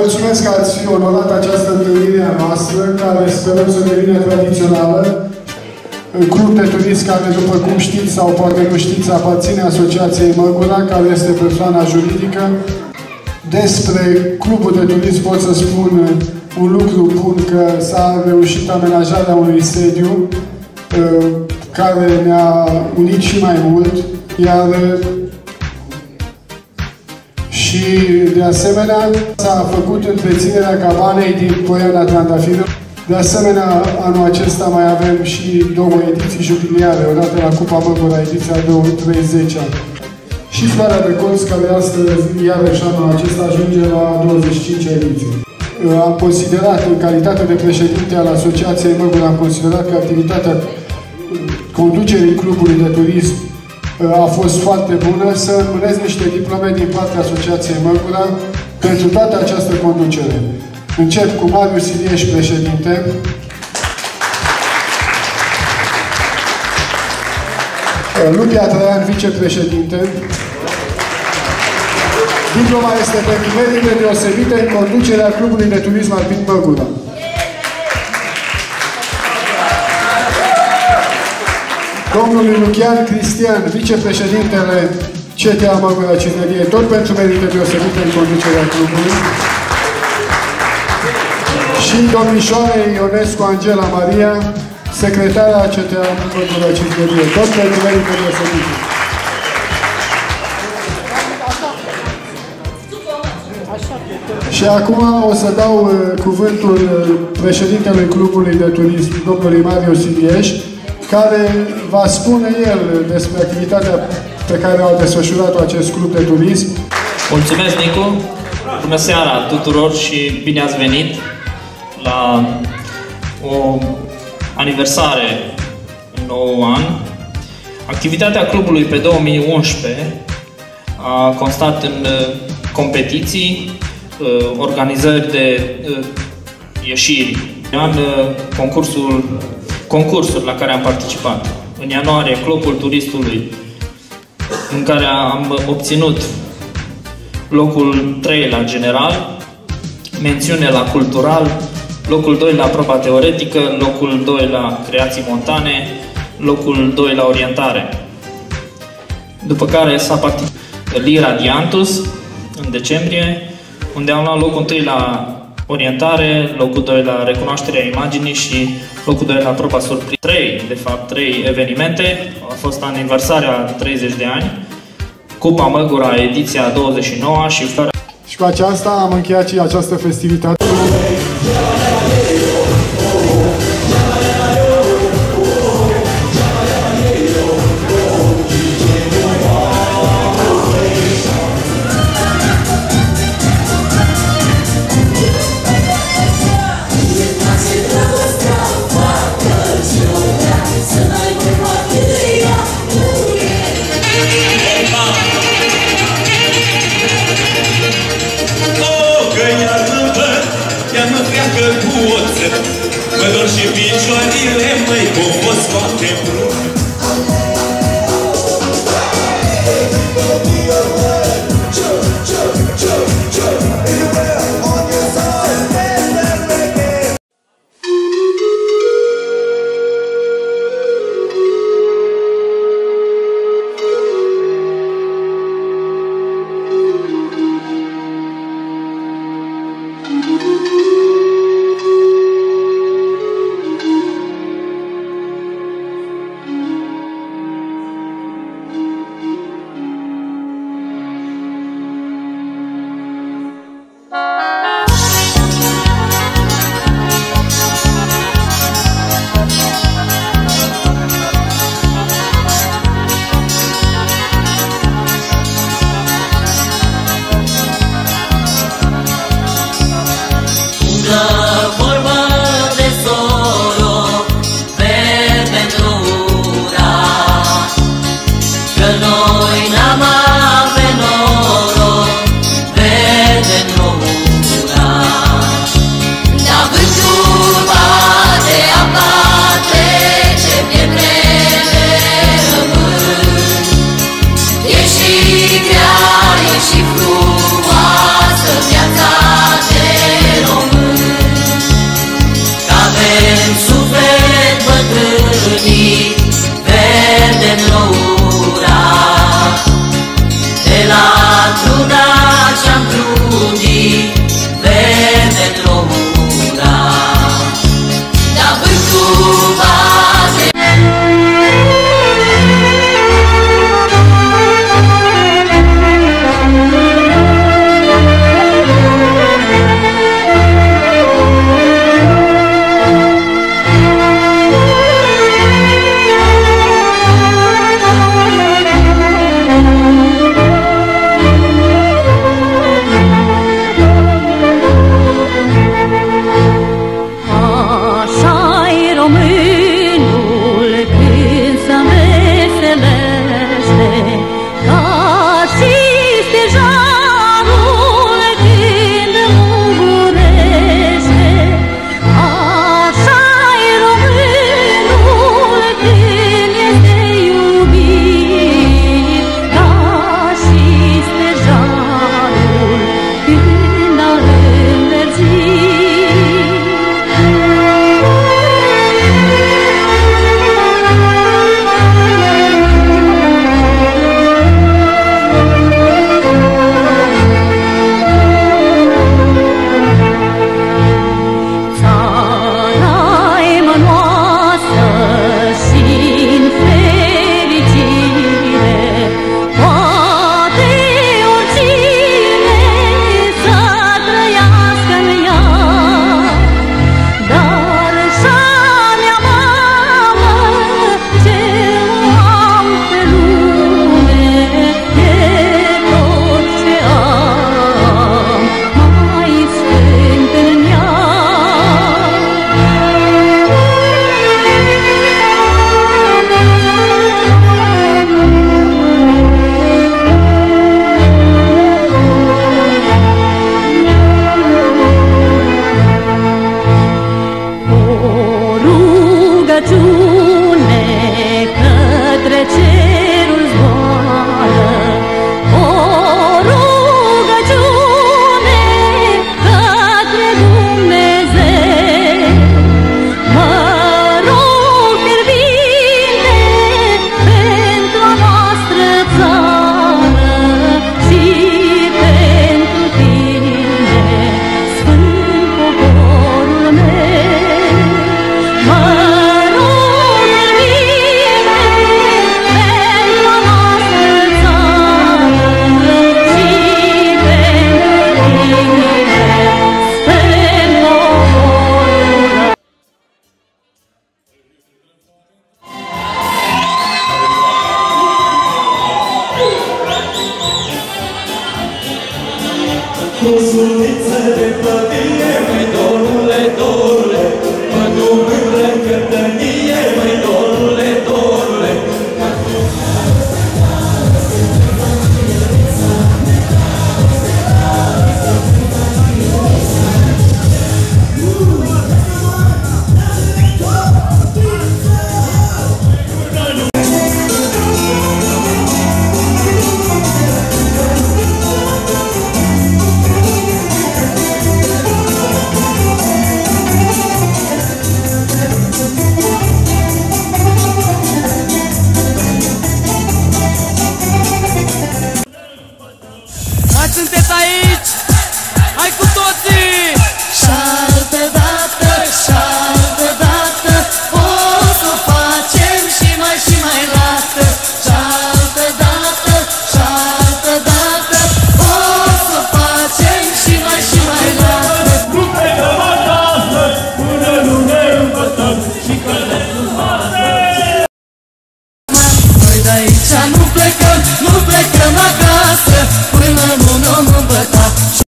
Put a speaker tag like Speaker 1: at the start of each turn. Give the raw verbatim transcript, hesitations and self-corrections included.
Speaker 1: mulțumesc că ați onorat această întâlnire a noastră, care sperăm să devină tradițională. Club de turism care, după cum știți sau poate nu știți, aparține Asociației Măgura, care este persoana juridică. Despre Clubul de turism pot să spun un lucru bun, că s-a reușit amenajarea unui sediu care ne-a unit și mai mult, iar și, de asemenea, s-a făcut întreținerea cabanei din Poiana Trandafiră. De asemenea, anul acesta mai avem și două ediții jubiliare, odată la Cupa Măgura, ediția treizeci. Și Floarea de Colț, care astăzi, iarăși anul acesta, ajunge la douăzeci și cinci ediții. Am considerat, în calitate de președinte al Asociației Măgura, am considerat că activitatea conducerii Clubului de Turism a fost foarte bună, să înmânez niște diplome din partea Asociației Măgura pentru toată această conducere. Încep cu Marius Ilieș, președinte. Lucia Traian, vicepreședinte. Diploma este pentru merite deosebite în conducerea Clubului de Turism Alpin Măgura. Domnului Lucian Cristian, vicepreședintele C T A Măgura Ciznărie, tot pentru merite deosebite în conducerea clubului. Și domnișoare Ionescu Angela Maria, secretara C T A Măgura Ciznărie, tot pentru merite deosebite. Și acum o să dau uh, cuvântul uh, președintelui Clubului de Turism, domnului Marius Ilieș, care va spune el despre activitatea pe care au desfășurat-o acest club de turism.
Speaker 2: Mulțumesc, Nicu! Bună seara tuturor și bine ați venit la o aniversare în nou an. Activitatea clubului pe două mii unsprezece a constat în competiții, organizări de ieșiri, în concursul concursuri la care am participat. În ianuarie, Clubul Turistului, în care am obținut locul trei la general, mențiune la cultural, locul doi la proba teoretică, locul doi la creații montane, locul doi la orientare. După care s-a participat Lira Diantus în decembrie, unde am luat locul întâi la orientare, locul doi la recunoașterea imaginii și locul doi la proba surpriză. Trei, de fapt, trei evenimente. A fost aniversarea treizeci de ani, Cupa Măgura, ediția douăzeci și nouă și Floarea.
Speaker 1: Și cu aceasta am încheiat și această festivitate.
Speaker 3: Mă dor și picioarele măi, că-o fost foarte brun.